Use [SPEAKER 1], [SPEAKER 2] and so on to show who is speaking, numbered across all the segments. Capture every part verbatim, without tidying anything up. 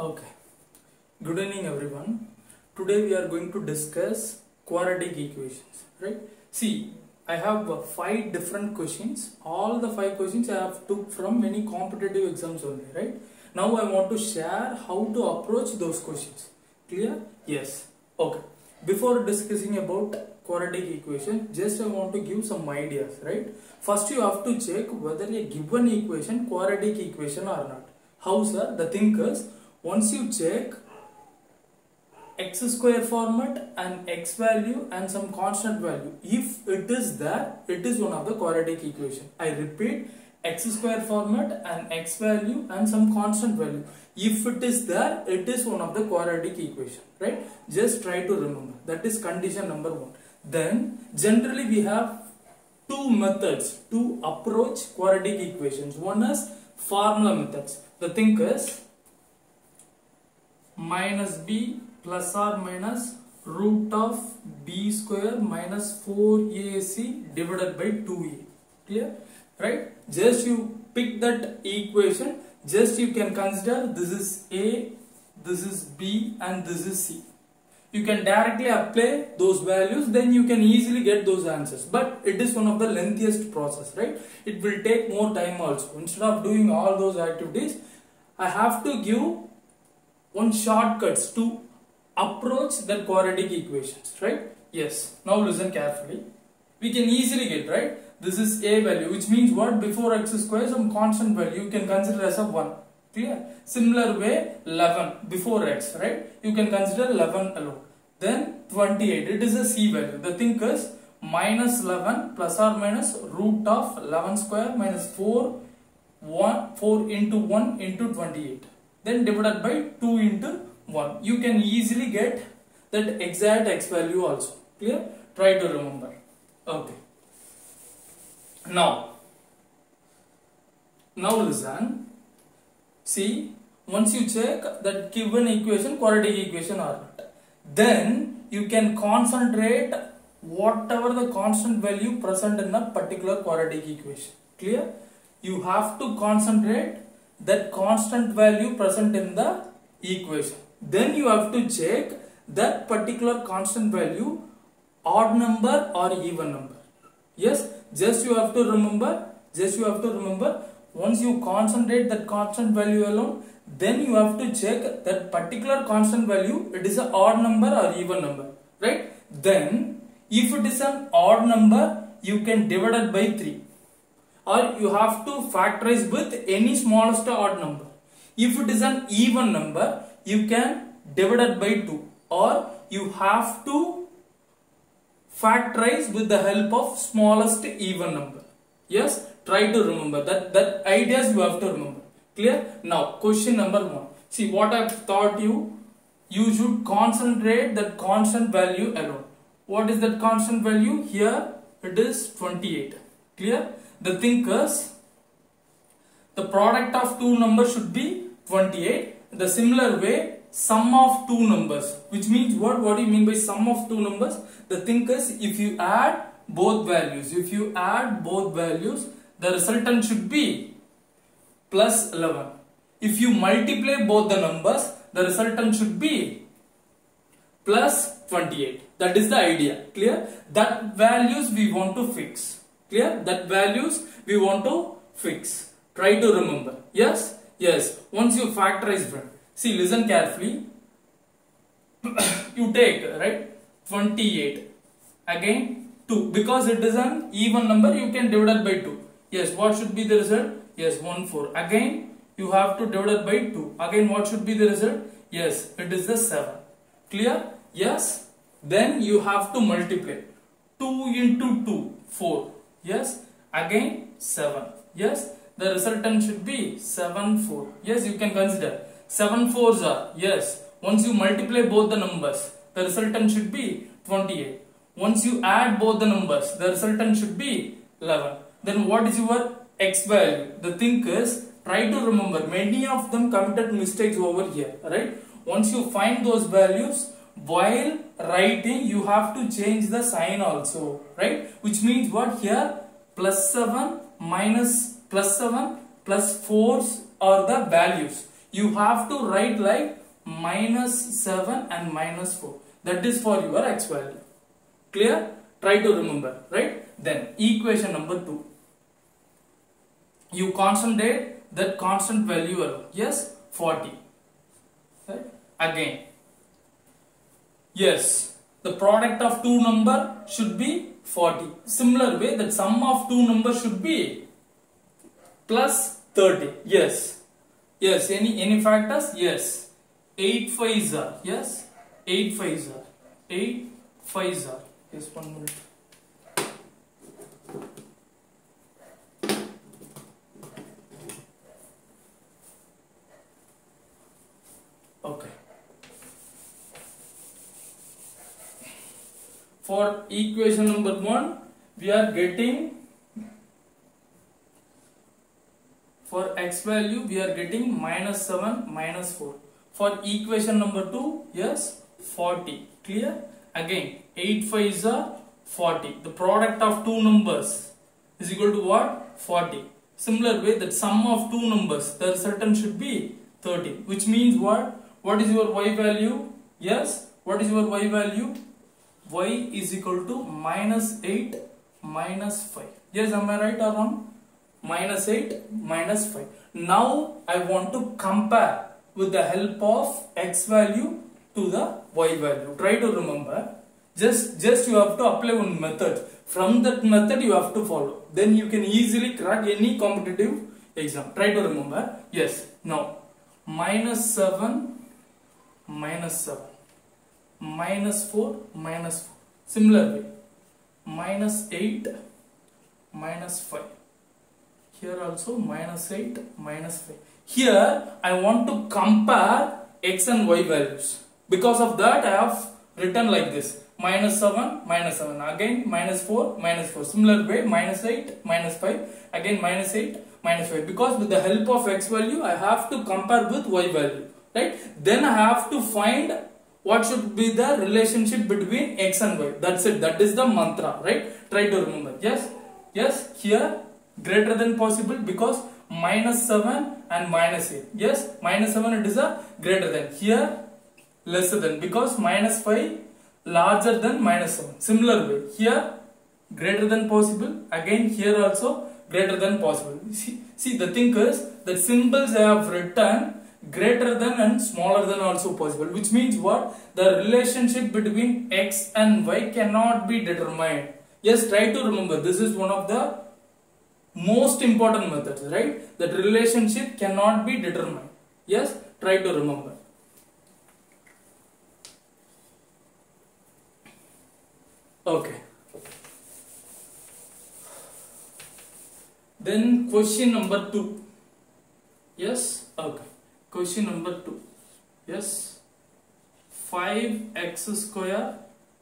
[SPEAKER 1] Okay. Good evening, everyone. Today we are going to discuss quadratic equations, right? See, I have uh, five different questions. All the five questions I have took from many competitive exams only, right? Now I want to share how to approach those questions. Clear? Yes. Okay. Before discussing about quadratic equation, just I want to give some ideas, right? First you have to check whether a given equation quadratic equation or not. How, sir? The thing is, once you check x square format and x value and some constant value, if it is there, it is one of the quadratic equation. I repeat, x square format and x value and some constant value, if it is there, it is one of the quadratic equation, right? Just try to remember, that is condition number one. Then generally we have two methods to approach quadratic equations. One is formula methods. The thing is minus b plus or minus root of b square minus four a c divided by two a. Clear? Right? Just you pick that equation. Just you can consider this is a, this is b and this is c. You can directly apply those values, then you can easily get those answers. But it is one of the lengthiest process, right? It will take more time also. Instead of doing all those activities, I have to give one shortcuts to approach the quadratic equations, right? Yes. Now listen carefully. We can easily get, right? This is a value, which means what? Before x square, some constant value you can consider as a one. Clear? Similar way, eleven before x, right? You can consider eleven alone. Then twenty-eight, it is a c value. The thing is minus eleven plus or minus root of eleven square minus four, one, four into one into twenty-eight. Then divided by two into one. You can easily get that exact x value also. Clear? Try to remember. Okay. Now, now listen. See, once you check that given equation, quadratic equation or not, then you can concentrate whatever the constant value present in a particular quadratic equation. Clear? You have to concentrate that constant value present in the equation. Then you have to check that particular constant value odd number or even number. Yes, just you have to remember, just you have to remember, once you concentrate that constant value alone, then you have to check that particular constant value, it is an odd number or even number, right? Then if it is an odd number, you can divide it by three. Or you have to factorize with any smallest odd number. If it is an even number, you can divide it by two. Or you have to factorize with the help of smallest even number. Yes, try to remember that, that ideas you have to remember. Clear? Now, question number one. See, what I have taught you, you should concentrate that constant value alone. What is that constant value? Here, it is twenty-eight. Clear? The thing is, the product of two numbers should be twenty-eight. The similar way, sum of two numbers, which means what? What do you mean by sum of two numbers? The thing is, if you add both values, if you add both values, the resultant should be plus eleven. If you multiply both the numbers, the resultant should be plus twenty-eight. That is the idea. Clear? That values we want to fix. Clear? That values we want to fix. Try to remember. Yes? Yes. Once you factorize, friend. See, listen carefully. You take, right? twenty-eight. Again, two. Because it is an even number, you can divide it by two. Yes, what should be the result? Yes, one four. Again, you have to divide it by two. Again, what should be the result? Yes, it is the seven. Clear? Yes. Then you have to multiply. two into two, four. Yes. Again, seven. Yes. The resultant should be seven, four. Yes, you can consider. seven fours are. Yes. Once you multiply both the numbers, the resultant should be twenty-eight. Once you add both the numbers, the resultant should be eleven. Then what is your x value? The thing is, try to remember, many of them committed mistakes over here, right? Once you find those values, while writing, you have to change the sign also, right? Which means what? Here, plus seven minus plus seven plus fours are the values. you have to write like minus seven and minus four. That is for your x value. Clear? Try to remember, right? Then equation number two. You concentrate that constant value alone. Yes, forty. Right? Again. Yes, the product of two number should be forty. Similar way, that sum of two numbers should be plus thirty. Yes. Yes. Any any factors? Yes. eight fives are. Yes. eight fives are. eight fives are. Yes, one minute. Okay. For equation number one, we are getting, for x value we are getting minus seven, minus four. For equation number two, yes, forty. Clear? Again, eight fives are forty. The product of two numbers is equal to what? forty. Similar way, that sum of two numbers, the resultant should be thirty. Which means what? What is your y value? Yes, what is your y value? Y is equal to minus eight, minus five. Yes, am I right or wrong? Minus eight, minus five. Now I want to compare with the help of x value to the y value. Try to remember. Just, just you have to apply one method. From that method you have to follow. Then you can easily crack any competitive exam. Try to remember. Yes. Now, minus seven, minus seven. Minus four, minus four. Similar way. Minus eight, minus five. Here also minus eight, minus five. Here I want to compare x and y values. Because of that I have written like this. Minus seven, minus seven. Again minus four, minus four. Similar way, minus eight, minus five. Again minus eight, minus five. Because with the help of x value I have to compare with y value. Right? Then I have to find what should be the relationship between x and y. That's it. That is the mantra. Right? Try to remember. Yes? Yes? Here greater than possible, because minus seven and minus eight. Yes? Minus seven it is a greater than. Here lesser than, because minus five larger than minus seven. Similar way. Here greater than possible. Again here also greater than possible. See, see the thing is that symbols I have written greater than and smaller than also possible, which means what? The relationship between x and y cannot be determined. Yes, try to remember, this is one of the most important methods, right? That relationship cannot be determined. Yes, try to remember. Okay. Then question number two. Yes, okay. Question number two. Yes. five x square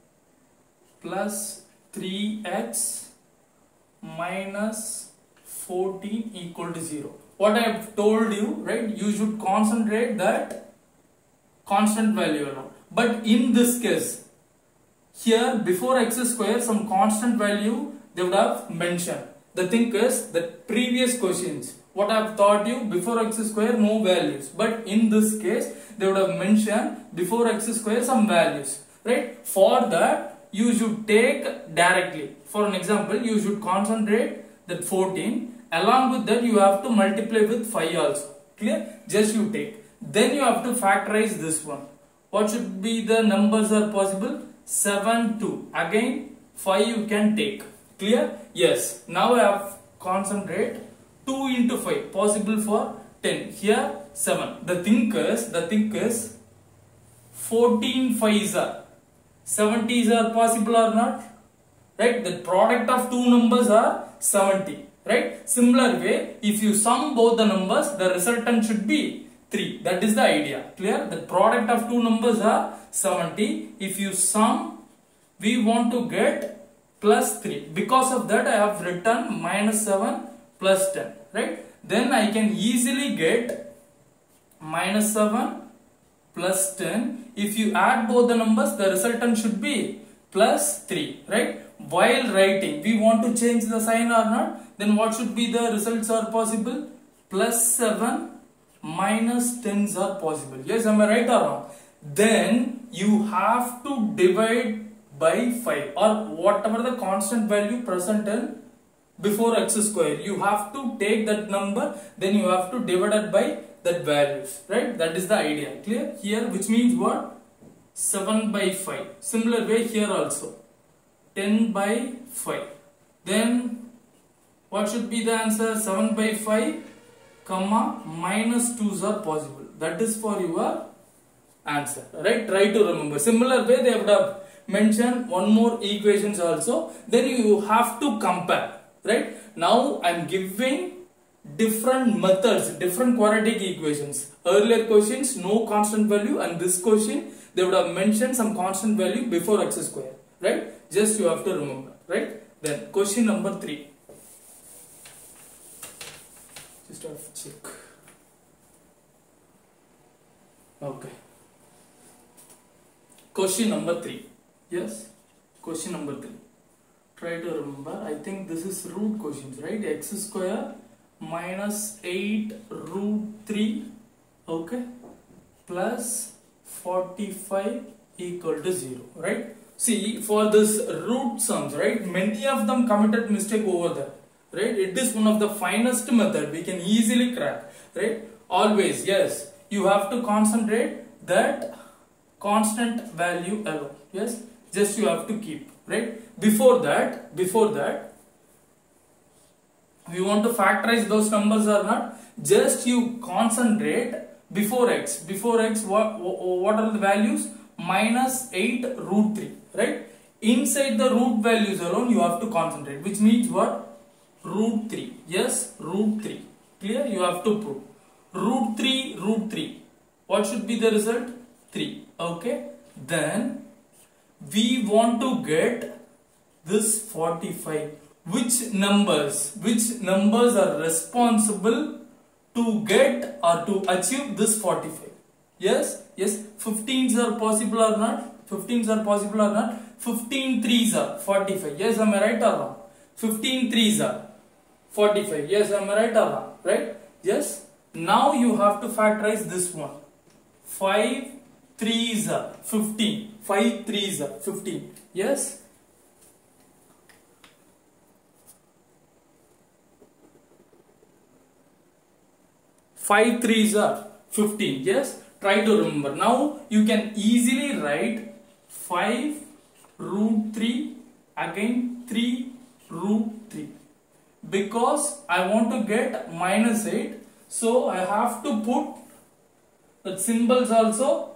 [SPEAKER 1] plus three x minus fourteen equal to zero. What I have told you, right? You should concentrate that constant value alone. But in this case, here before x square some constant value they would have mentioned. The thing is that previous questions, what I have taught you, before x square no values, but in this case they would have mentioned before x square some values, right? For that you should take directly. For an example, you should concentrate that fourteen, along with that you have to multiply with five also. Clear? Just you take. Then you have to factorize this one. What should be the numbers are possible? seven, two. Again five you can take. Clear? Yes. Now I have concentrate two into five possible for ten. Here seven. The thing is, the thing is fourteen fives are seventies are possible or not? Right? The product of two numbers are seventy. Right? Similar way, if you sum both the numbers, the resultant should be three. That is the idea. Clear? The product of two numbers are seventy. If you sum, we want to get plus three. Because of that I have written minus seven plus ten. Right? Then I can easily get minus seven plus ten. If you add both the numbers, the resultant should be plus three. Right? While writing, we want to change the sign or not? Then what should be the results are possible? Plus seven minus tens are possible. Yes, am I right or wrong? Then you have to divide by five or whatever the constant value present in before x square. You have to take that number, then you have to divide it by that values, right? That is the idea. Clear? Here, which means what? seven by five. Similar way here also. ten by five. Then what should be the answer? seven by five, comma, minus twos are possible. That is for your answer, right? Try to remember. Similar way they would have mentioned one more equations also. Then you have to compare, right? Now I am giving different methods, different quadratic equations. Earlier questions no constant value, and this question they would have mentioned some constant value before x square, right? Just you have to remember, right? Then question number three. Just have to check. Okay. Question number three. Yes. Question number three. Try to remember. I think this is root questions, right? X square minus eight root three. Okay. Plus forty-five equal to zero, right? See, for this root sums, right? Many of them committed mistake over there, right? It is one of the finest method we can easily crack, right? Always, yes, you have to concentrate that constant value alone. Yes, just you have to keep, right? Before that, before that, we want to factorize those numbers or not. Just you concentrate before x. Before x, what what are the values? Minus eight root three, right? Inside the root values alone, you have to concentrate, which means what? Root three. Yes, root three. Clear? You have to prove. Root three, root three. What should be the result? three. Okay. Then we want to get this forty-five. Which numbers? Which numbers are responsible to get or to achieve this forty-five? Yes, yes. fifteens are possible or not? fifteens are possible or not? fifteen threes are forty-five. Yes, am I right or wrong? fifteen threes are forty-five. Yes, am I right or wrong? Right? Yes. Now you have to factorize this one. five threes are fifteen. five threes are fifteen. Yes. five threes are fifteen. Yes. Try to remember. Now you can easily write five root three again three root three. Because I want to get minus eight. So I have to put the symbols also.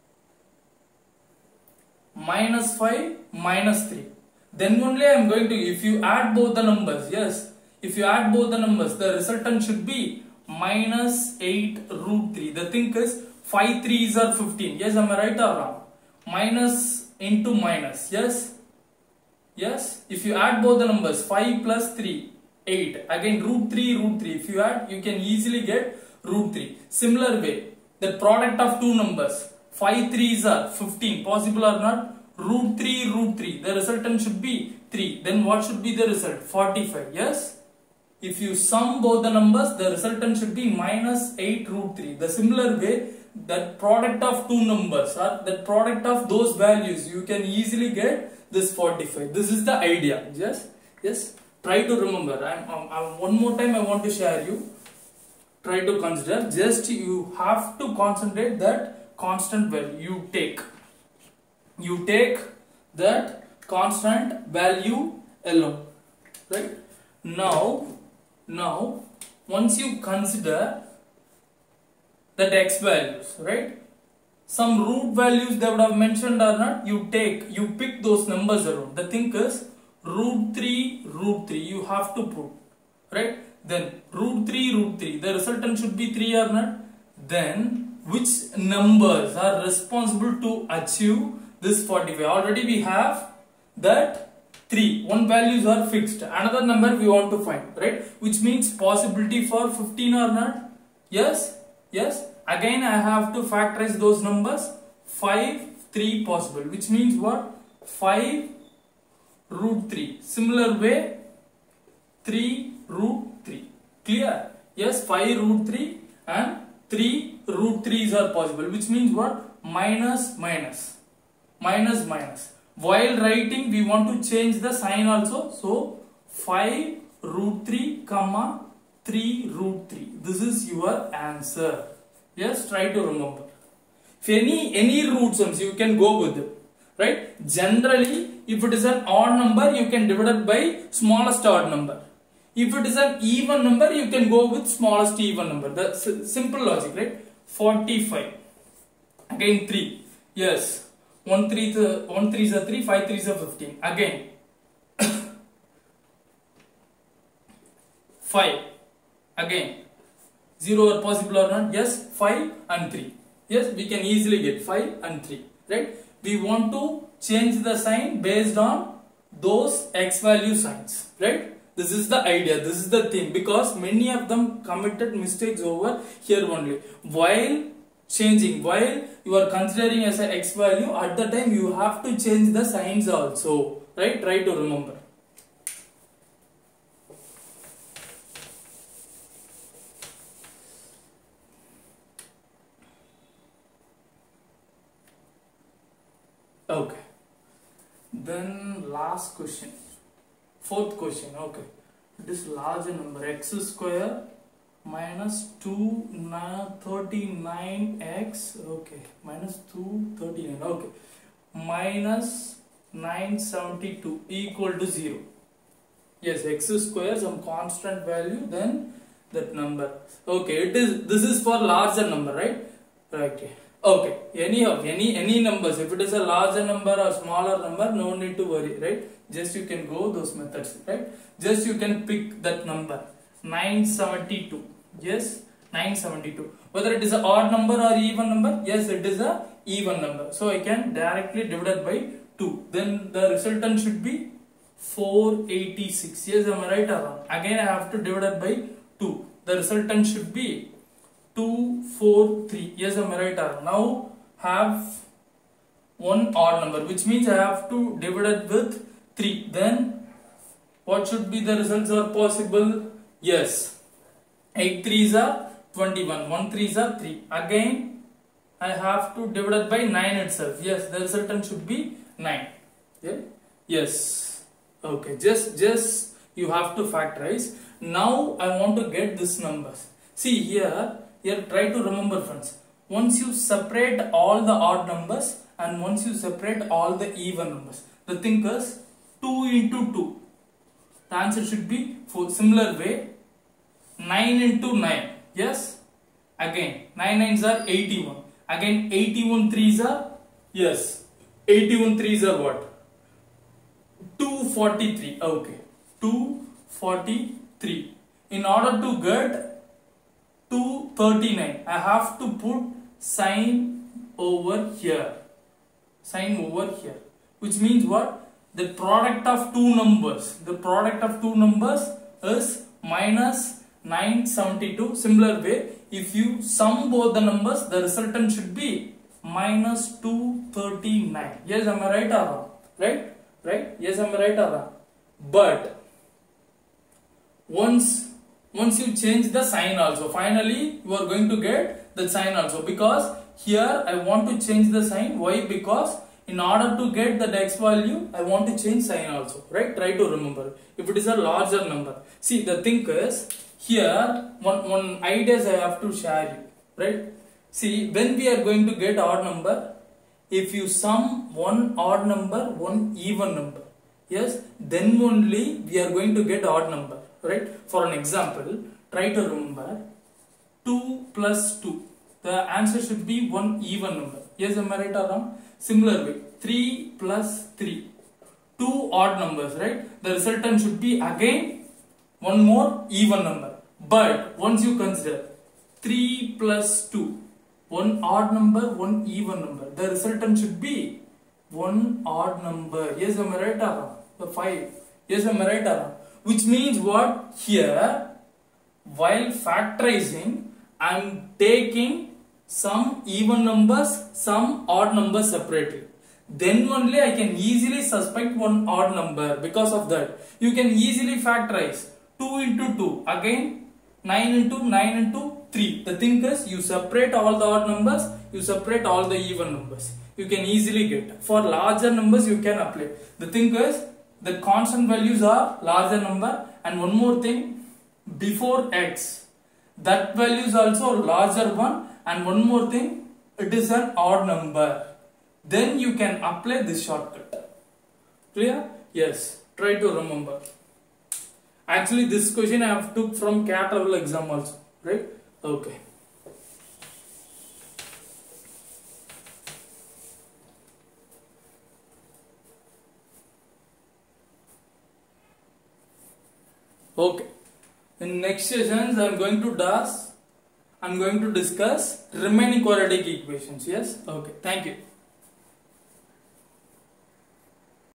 [SPEAKER 1] Minus five, minus three. Then only I am going to, if you add both the numbers, yes. If you add both the numbers, the resultant should be minus eight root three. The thing is, five threes are fifteen. Yes, am I right or wrong? Minus into minus. Yes. Yes. If you add both the numbers, five plus three, eight. Again, root three, root three. If you add, you can easily get root three. Similar way, the product of two numbers, five threes are fifteen. Possible or not? Root three, root three. The resultant should be three. Then what should be the result? forty-five. Yes. If you sum both the numbers, the resultant should be minus eight root three. The similar way, that product of two numbers or the product of those values, you can easily get this forty-five. This is the idea. Yes. Yes. Try to remember. I'm, I'm, I'm, one more time I want to share you. Try to consider. Just you have to concentrate that constant value. You take. You take that constant value alone. Right. Now, now once you consider that x values, right? Some root values they would have mentioned or not, you take, you pick those numbers around. The thing is, root three, root three, you have to put, right? Then root three, root three, the resultant should be three or not? Then which numbers are responsible to achieve this forty-five? Already we have that three, one values are fixed, another number we want to find, right? Which means possibility for fifteen or not? Yes. Yes, again I have to factorize those numbers. five, three possible, which means what? five root three. Similar way, three root three. Clear? Yes, five root three and three root threes are possible, which means what? Minus minus minus minus. While writing we want to change the sign also, so five root three comma three root three. This is your answer. Yes, try to remember. If any any root sums you can go with it, right? Generally if it is an odd number you can divide it by smallest odd number. If it is an even number you can go with smallest even number. That's simple logic, right? forty-five. Again three. Yes. one three one three is a three, five three is a fifteen. Again five. Again zero are possible or not? Yes, five and three. Yes, we can easily get five and three, right? We want to change the sign based on those x value signs, right? This is the idea, this is the thing, because many of them committed mistakes over here only. While changing, while you are considering as a x value, at the time you have to change the signs also, right? Try to remember. Okay. Then last question. Fourth question. Okay. This larger number x square minus two thirty-nine x. Okay. Minus two thirty-nine. Okay. Minus nine seventy-two equal to zero. Yes, x square some constant value, then that number. Okay. It is. This is for larger number, right? Right. Okay, any of any any numbers, if it is a larger number or smaller number, no need to worry, right? Just you can go those methods, right? Just you can pick that number nine seventy-two. Yes, nine seventy-two. Whether it is an odd number or even number, yes, it is a even number. So I can directly divide by two. Then the resultant should be four eighty-six. Yes, am I right or wrong? Again, I have to divide by two. The resultant should be two four three. Yes, am I right or wrong? Now have one odd number, which means I have to divide it with three. Then what should be the results are possible? Yes, eight threes are twenty-one, one threes are three. Again I have to divide it by nine itself. Yes, the resultant should be nine. Yeah? Yes. Okay, just just you have to factorize. Now I want to get this numbers. See here, here try to remember, friends. Once you separate all the odd numbers and once you separate all the even numbers, the thing is two into two. The answer should be for similar way nine into nine. Yes. Again nine nines are eighty-one. Again eighty-one threes are, yes, eighty-one threes are what? two forty-three. Okay, two forty-three. In order to get two thirty-nine, I have to put sign over here. Sign over here. Which means what? The product of two numbers. The product of two numbers is minus nine seventy-two. Similar way, if you sum both the numbers, the resultant should be minus two thirty-nine. Yes, am I right or wrong? Right? Right? Yes, am I right or wrong? But once once you change the sign also, finally you are going to get the sign also, because here I want to change the sign. Why? Because in order to get that x value, I want to change sign also, right? Try to remember. If it is a larger number, see, the thing is here one one ideas I have to share you, right? See, when we are going to get odd number, if you sum one odd number, one even number, yes, then only we are going to get odd number, right? For an example, try to remember two plus two. The answer should be one even number. Yes, am I right or wrong? Similar way, three plus three. Two odd numbers, right? The resultant should be again one more even number. But once you consider three plus two, one odd number, one even number, the resultant should be one odd number. Yes, am I right or wrong? The five. Yes, am I right or wrong? Which means what? Here, while factorizing, I am taking some even numbers, some odd numbers separately. Then only I can easily suspect one odd number. Because of that, you can easily factorize two into two. Again, nine into nine into three. The thing is, you separate all the odd numbers, you separate all the even numbers. You can easily get. For larger numbers, you can apply. The thing is, the constant values are larger number, and one more thing, before x, that value is also larger one, and one more thing, it is an odd number. Then you can apply this shortcut. Clear? Yes. Try to remember. Actually, this question I have took from C A T level exam also, right? Okay. Okay. In next sessions, I am going to discuss. I am going to discuss remaining quadratic equations. Yes. Okay. Thank you.